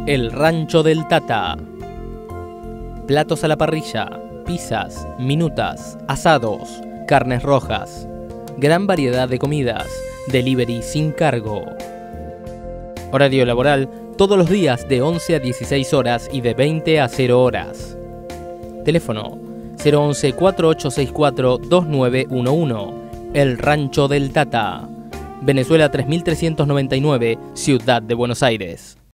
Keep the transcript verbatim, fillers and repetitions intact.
El Rancho del Tata. Platos a la parrilla, pizzas, minutas, asados, carnes rojas. Gran variedad de comidas, delivery sin cargo. Horario laboral todos los días de once a dieciséis horas y de veinte a cero horas. Teléfono cero once, cuatro ocho seis cuatro, dos nueve uno uno. El Rancho del Tata. Venezuela tres mil trescientos noventa y nueve, Ciudad de Buenos Aires.